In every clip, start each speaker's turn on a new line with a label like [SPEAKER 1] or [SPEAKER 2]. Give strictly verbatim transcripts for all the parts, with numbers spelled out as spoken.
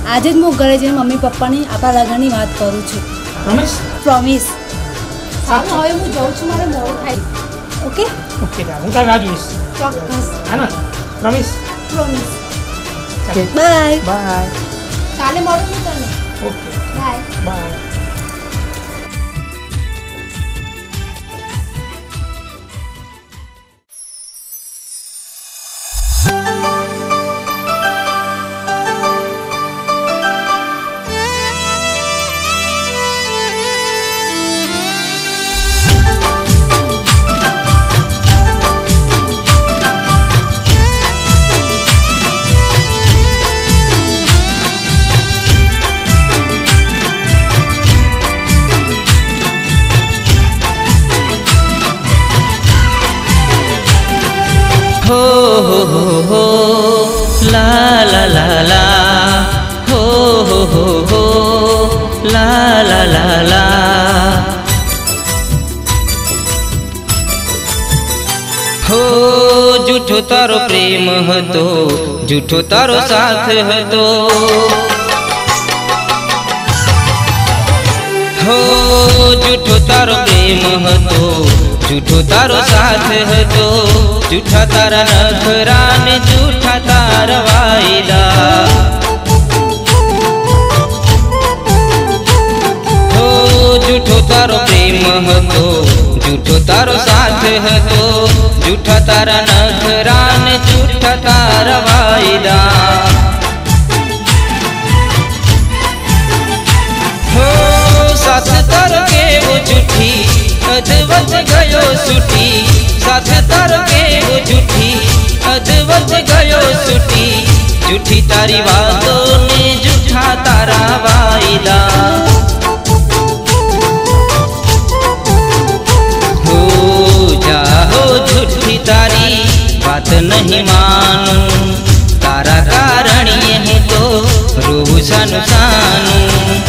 [SPEAKER 1] आज ज हूँ घरे जईने मम्मी पप्पा ने आपणा लग्ननी वात करूँ छूं।
[SPEAKER 2] Promise
[SPEAKER 1] promise. सारू हवे हूँ जाऊँ छूं, मारे मोडું થાય। ओके
[SPEAKER 2] ओके दा हूँ तारी राह जोईश।
[SPEAKER 1] ચોક્કસ।
[SPEAKER 2] है ना promise
[SPEAKER 1] promise.
[SPEAKER 2] Okay
[SPEAKER 1] bye
[SPEAKER 2] bye.
[SPEAKER 1] काले मोडું नहीं तने।
[SPEAKER 2] Okay
[SPEAKER 1] bye
[SPEAKER 2] bye.
[SPEAKER 3] हो हो हो हो ला ला ला ला हो हो हो हो ला ला ला ला हो जूठो तारो प्रेम हतो, जूठो तारो साथ हतो। हो जूठो तारो प्रेम हतो, जूठो तारो साथ हतो। जूठा तारा नखरा ने जूठा तारा वायदा। हो जूठो तारो प्रेम हतो, जूठो तारो साथ हतो। जूठा तारा नखरा ने जूठा तारा वायदा। हो साथ तारो के वो जूठी अधवच गयो सुटी। साथ तारो के वो जूठी अधवच गयो सुटी। जूठी तारी बातों ने जूठा तारा वायदा। हो जाओ झूठी तारी बात नहीं मानू। तारा कारण ये तो रोहू सानू सानू।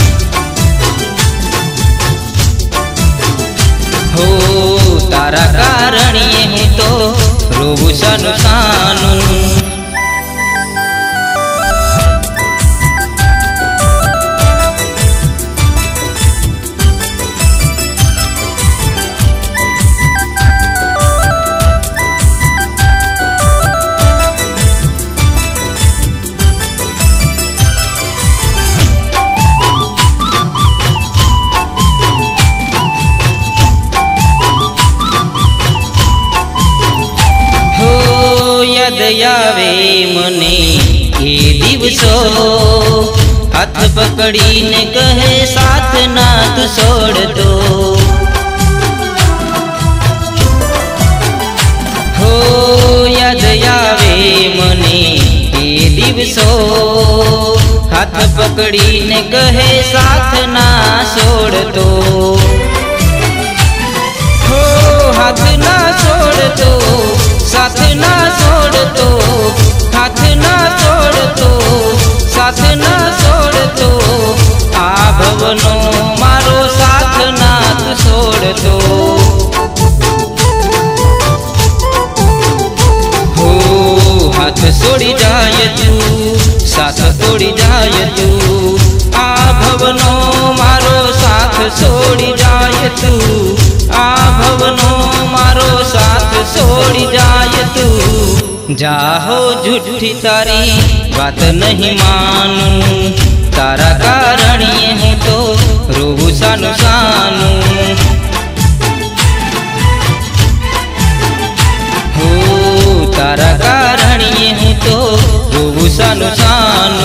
[SPEAKER 3] हो तारा कारण ये तो रोहू सानू सानू। याद आवे मने ए दिवसो। हाथ पकड़ी ने कहे साथ ना तू छोड़ दो। हो याद आवे मने ए दिवसो। हाथ पकड़ी ने कहे साथ ना छोड़ दो। हो हाथ ना छोड़ दो, साथ ना छोड़ दो। हाथ ना छोड़ दो, साथ ना छोड़ दो। आ भवनो मारो साथ ना तू छोड़ दो। हो हाथ छोड़ी जाए तू, साथ छोड़ी जाए तू। आ भवनो मारो साथ छोड़ी जाए तू। आ भवनो मारो साथ छोड़ी जाए तू। जाहो झूठी तारी बात नहीं मानू। तारा कारण ये हूँ तो रोहू सानू सानू। हो तारा कारण ये हूँ तो रोहू सानू सानू।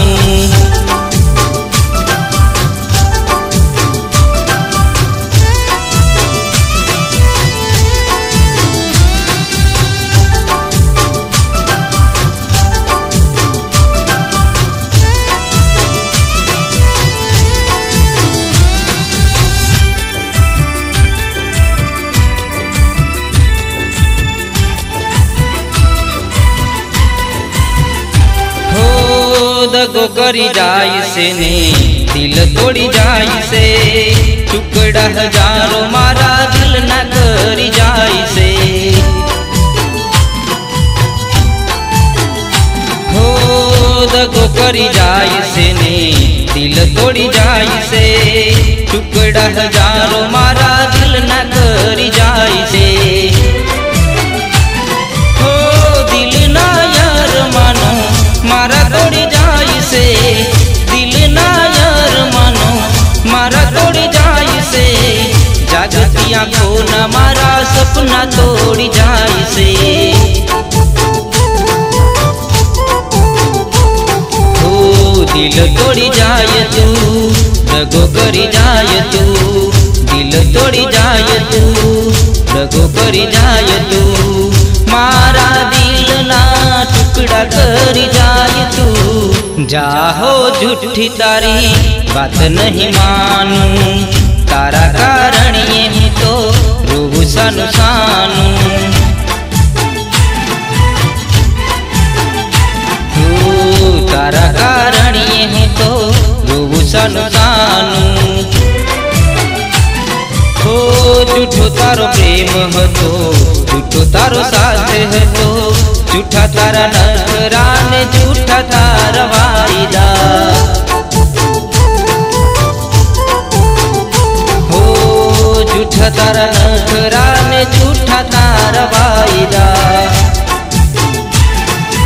[SPEAKER 3] दगो करी जाई से ने दिल तोड़ी जाई से। टुकड़ा हजारों मारा दिल न करी जाई से। हो दगो करी जाई से ने तोड़ी जाई से टुकड़ा हजारों मारा दिल ना करी जाई से हो दिल ना यार मानो मारा तोड़ी जाई से दिल ना यार मानो मारा तोड़ी जाई से जागती आंखों न मारा सपना तोड़ी जाई से दिल तोड़ी जाए तू दगो करी जाए तू दिल तोड़ी जाए तू दगो करी जाए तू मारा दिल ना टुकड़ा करी जाए तू जाहो झूठी तारी बात नहीं मानू तारा कारण ये हूँ तो रूह सानू सानू तारा कारण ये हूँ तो रूह सानू सानू हो झूठो तारो प्रेम हो तो झूठो तारो साथ है तो झूठा तारा नखरा ने झूठा तारा वायदा हो झूठा तारा नखरा ने झूठा तारा वायदा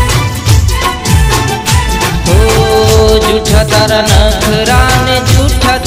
[SPEAKER 3] झूठा तारा नखरा ने झूठा